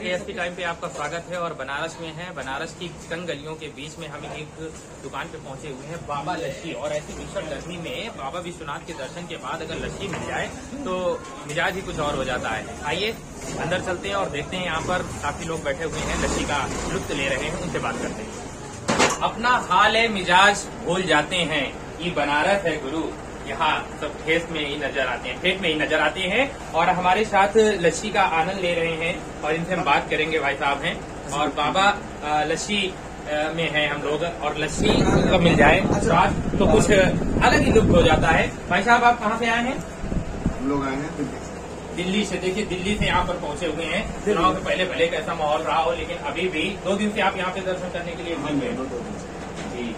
ASP time पे आपका स्वागत है। और बनारस में है, बनारस की तंग गलियों के बीच में हम एक दुकान पे पहुंचे हुए हैं, बाबा लस्सी। और ऐसी भीषण गर्मी में बाबा विश्वनाथ के दर्शन के बाद अगर लस्सी मिल जाए तो मिजाज ही कुछ और हो जाता है। आइए अंदर चलते हैं और देखते हैं। यहाँ पर काफी लोग बैठे हुए हैं, लस्सी का लुत्फ ले रहे हैं, उनसे बात करते हैं। अपना हाल है मिजाज भूल जाते हैं, ये बनारस है गुरु, यहाँ सब ठेस में ही नजर आते हैं, ठेठ में ही नजर आते हैं। और हमारे साथ लस्सी का आनंद ले रहे हैं और इनसे हम बात करेंगे। भाई साहब हैं और बाबा लस्सी में हैं हम लोग। और लस्सी कब मिल जाए स्वाद तो कुछ अलग ही लुत्फ हो जाता है। भाई साहब आप कहाँ से आए हैं? हम लोग आए हैं दिल्ली से। देखिए दिल्ली से यहाँ पर पहुँचे हुए हैं। चुनाव से पहले भले कैसा माहौल रहा हो, लेकिन अभी भी 2 दिन से आप यहाँ पे दर्शन करने के लिए घूम गए जी।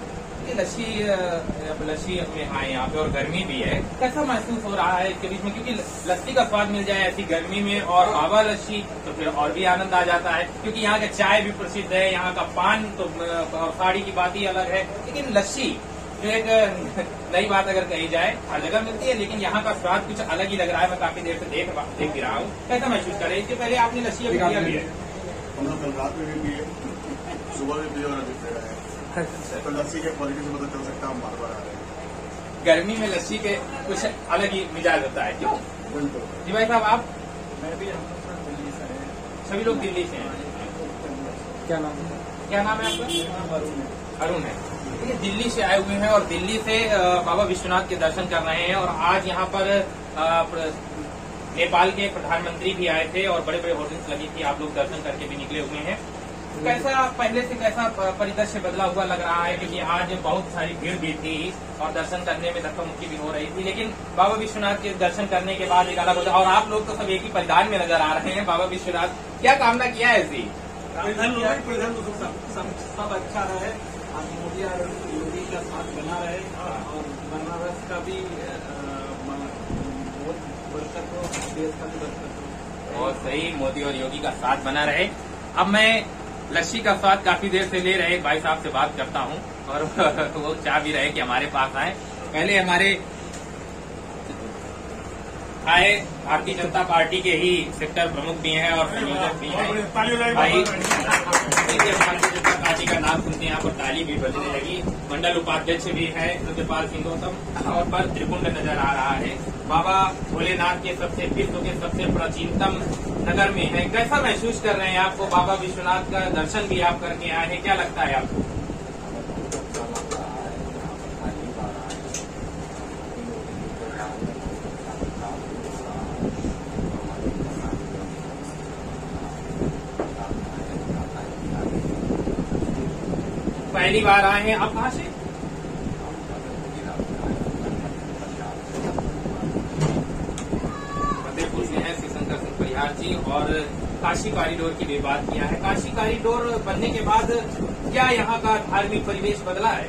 लस्सी में आए यहाँ पे और गर्मी भी है, कैसा महसूस हो रहा है इसके बीच में? क्योंकि लस्सी का स्वाद मिल जाए ऐसी गर्मी में और बाबा लस्सी तो फिर और भी आनंद आ जाता है। क्योंकि यहाँ का चाय भी प्रसिद्ध है, यहाँ का पान तो साड़ी की बात ही अलग है। लेकिन लस्सी जो एक नई बात अगर कही जाए, हर जगह मिलती है, लेकिन यहाँ का स्वाद कुछ अलग ही लग रहा है। मैं काफी देर से देख भी रहा हूँ। कैसा महसूस कर रहे हैं? इसके पहले आपने लस्सी अभी पिया भी है? हम लोग कल रात में भी पिए, सुबह भी पिए और अभी पी रहे हैं। तो लस्सी के क्वालिटी से पता चल सकता है हम बार बार आ रहे हैं। गर्मी में लस्सी के कुछ अलग ही मिजाज होता है। क्यों जी भाई साहब आप? मैं भी दिल्ली से है। सभी लोग दिल्ली से हैं। क्या नाम है? क्या नाम है आपका? अरुण है। अरुण है। ये दिल्ली से आए हुए हैं और दिल्ली से बाबा विश्वनाथ के दर्शन कर रहे हैं। और आज यहाँ पर नेपाल के प्रधानमंत्री भी आए थे और बड़े बड़े होर्डिंग्स लगी थी, आप लोग दर्शन करके भी निकले हुए हैं। कैसा पहले से कैसा परिदृश्य बदला हुआ लग रहा है? क्योंकि आज बहुत सारी भीड़ भी थी और दर्शन करने में धक्का मुक्की भी हो रही थी, लेकिन बाबा विश्वनाथ के दर्शन करने के बाद एक अलग होता है। और आप लोग तो सब एक ही परिधान में नजर आ रहे हैं। बाबा विश्वनाथ क्या कामना किया है ऐसी? सब अच्छा रहे, आज मोदी और योगी का साथ बना रहे और बनारस का भी बहुत बरकत हो, देश का भी बरकत हो। बहुत सही, मोदी और योगी का साथ बना रहे। अब मैं लस्सी का स्वाद काफी देर से ले रहे भाई साहब से बात करता हूँ और वो चाह भी रहे कि हमारे पास आए। पहले हमारे आए भारतीय जनता पार्टी के ही सेक्टर प्रमुख भी हैं और संयोजक भी हैं भाई। भारतीय जनता पार्टी का नाम सुनते हैं यहाँ पर ताली भी बजने लगी। मंडल उपाध्यक्ष भी है सत्यपाल सिंह गौतम और पर त्रिकुंड नजर आ रहा है। बाबा भोलेनाथ के सबसे विश्व के सबसे प्राचीनतम नगर में है। कैसा महसूस कर रहे हैं आपको? बाबा विश्वनाथ का दर्शन भी आप करके आए हैं, क्या लगता है आपको? पहली बार आए हैं आप? कहाँ से? फतेहपुर से हैं श्री शंकर सिंह परिहार जी। और काशी कॉरिडोर की भी बात किया है। काशी कॉरिडोर बनने के बाद क्या यहाँ का धार्मिक परिवेश बदला है?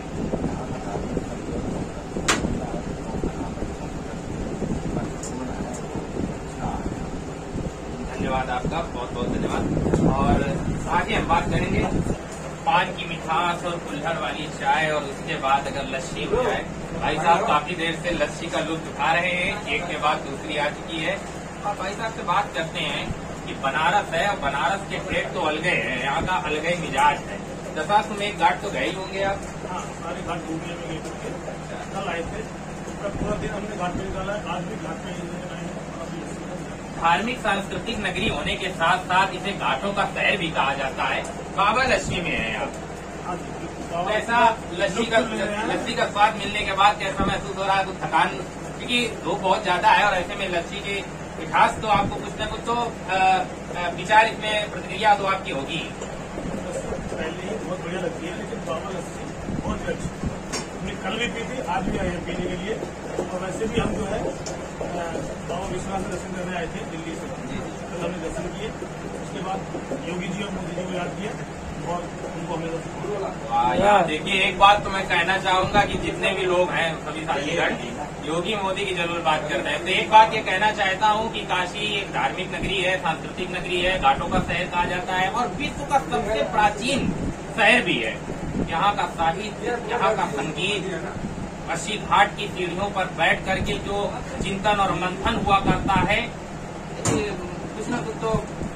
धन्यवाद आपका, बहुत बहुत धन्यवाद। और आगे हम बात करेंगे पान की मिठास और कुल्हड़ वाली चाय और उसके बाद अगर लस्सी हो जाए। भाई साहब काफी देर से लस्सी का लुत्फ उठा रहे हैं, एक के बाद दूसरी आ चुकी है। और भाई साहब से बात करते हैं कि बनारस है और बनारस के पेट तो अलगे है, यहाँ का अलग ही मिजाज है। दशाश्वमेध घाट तो गए ही होंगे आप? हाँ, सारे घाट घूमने में गए थे, कल आए थे, पूरा दिन हमने घाट में निकाला है। आज भी घाट में धार्मिक सांस्कृतिक नगरी होने के साथ साथ इसे घाटों का शहर भी कहा जाता है। बाबा लस्सी में है आप, ऐसा लस्सी का स्वाद मिलने के बाद कैसा महसूस हो रहा है? कुछ थकान, क्योंकि धूप बहुत ज्यादा है और ऐसे में लस्सी की मिठास तो आपको कुछ न कुछ तो विचार इसमें प्रतिक्रिया तो आपकी होगी। पहले ही बहुत बढ़िया लगती है, लेकिन बाबा लस्सी बहुत अच्छी। हमने कल भी पी थी, आज भी आए हैं पीने के लिए। और वैसे भी हम जो है बाबा विश्वनाथ से दर्शन करने आए थे दिल्ली से, कल हमने दर्शन किए। उसके बाद योगी जी और मोदी जी को याद किया और उनको हमने दर्शन। देखिए एक बात तो मैं कहना चाहूंगा कि जितने भी लोग हैं सभी साथीगण योगी मोदी की जरूर बात करते हैं। तो एक बात ये कहना चाहता हूँ कि काशी एक धार्मिक नगरी है, सांस्कृतिक नगरी है, घाटों का शहर कहा जाता है और विश्व का सबसे प्राचीन शहर भी है। यहाँ का साहित्य, यहाँ का संगीत, अस्सी घाट की सीढ़ियों पर बैठ करके जो चिंतन और मंथन हुआ करता है, कुछ न कुछ तो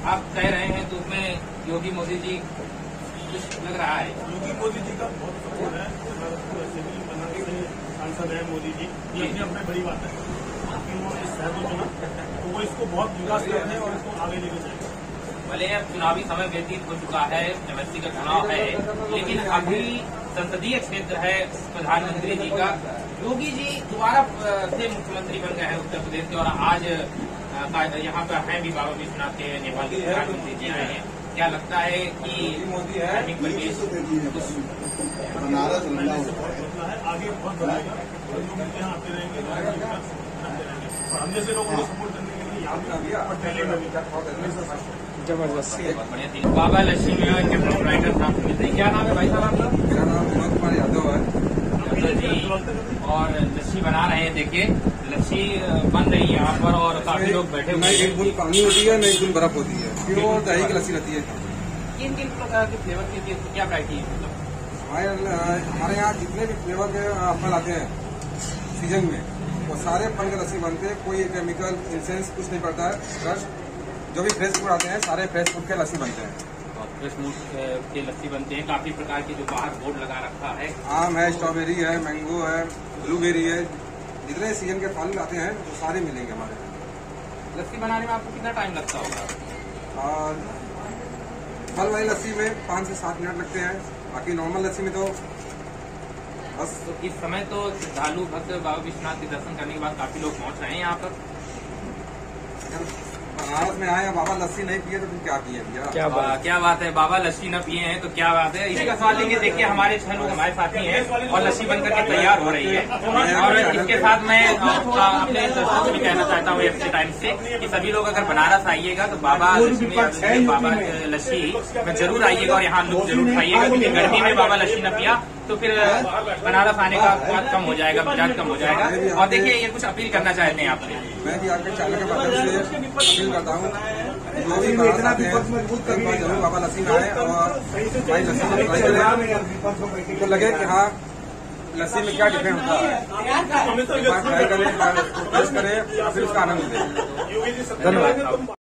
आप कह रहे हैं तो उसमें योगी मोदी जी कुछ लग रहा है। योगी मोदी जी का बहुत सपोर्ट है। बनारस से सांसद है मोदी जी, ये अपने बड़ी बात है कि उन्होंने इस शहर को चुना, तो वो इसको बहुत विकास कर रहे हैं और इसको आगे लेके जाएंगे। भले अब चुनावी समय व्यतीत हो चुका है, एमएससी का चुनाव है, लेकिन अभी संसदीय क्षेत्र है प्रधानमंत्री जी का। योगी जी दोबारा से मुख्यमंत्री बन गए हैं उत्तर प्रदेश के, और आज यहाँ पर हैं भी बाबा विश्वनाथ के नेपाल के प्रधानमंत्री जी आए हैं। क्या लगता है कि मोदी है बनारस आगे बहुत बढ़ेगा और लोग यहाँ आते रहेंगे और हम जैसे लोगों को सपोर्ट करने के लिए यहाँ पर दिल्ली में भी जबरदस्त। बाबा लस्सी में इनके प्रोपराइटर साहब से मिलते हैं। क्या नाम है भाई साहब आपका? मेरा नाम विनोद कुमार यादव है जी। और लस्सी बना रहे हैं, देखिए लस्सी बन रही है यहाँ पर और काफी लोग बैठे हुए न हैं। एक बूंद पानी होती है न एक बूंद बर्फ होती है, प्योर दही की लस्सी रहती है। किन किन प्रकार के फ्लेवर की क्या वैरायटी है? मतलब हमारे यहाँ जितने भी फ्लेवर के फल आते हैं सीजन में, वो सारे फल के लस्सी बनते हैं। कोई केमिकल इंसेंस कुछ नहीं पड़ता है। फ्रेश जो भी फ्रेश फूड आते हैं सारे फ्रेश फूड के लस्सी बनते हैं। फ्रेश फूड के लस्सी बनते हैं। काफी प्रकार के जो बाहर बोर्ड लगा रखा है, आम है, स्ट्रॉबेरी है, मैंगो है, ब्लूबेरी है, जितने सीजन के फल आते हैं वो सारे मिलेंगे हमारे यहाँ। लस्सी बनाने में आपको कितना टाइम लगता होगा? और फल वाली लस्सी में 5 से 7 मिनट लगते हैं, बाकी नॉर्मल लस्सी में तो बस। तो इस समय तो श्रद्धालु भक्त बाबा विश्वनाथ के दर्शन करने के बाद काफी लोग पहुंच रहे हैं यहाँ पर। बनारस में आए बाबा लस्सी नहीं पिए तो तुम क्या पिए भैया? क्या बात है, बाबा लस्सी न पिए हैं तो क्या बात है। इसी का सवाल लेंगे। देखिए हमारे 6 लोग हमारे साथी हैं और लस्सी बनकर के तैयार हो रही है। और इसके साथ मैं अपने दर्शकों से भी कहना चाहता हूँ एफसी टाइम्स से कि सभी लोग अगर बनारस आइएगा तो बाबा लस्सी में जरूर आइएगा और यहाँ लुत्फ जरूर खाइएगा, क्योंकि गर्मी में बाबा लस्सी न पिया तो फिर बनारस आने का स्वाद कम हो जाएगा, मिजाज कम हो जाएगा। और देखिए ये कुछ अपील करना चाहते हैं आपसे। मैं भी आपके चैनल के माध्यम से अपील करता हूँ, जो भी बनारस आते हैं एक बार जरूर बाबा लस्सी में आए और भाई लस्सी को ट्राई करें। उनको लगे कि हाँ लस्सी में क्या डिफरेंट होता है, एक बार ट्राई करें, टेस्ट करें, फिर उसका आनंद लें। धन्यवाद।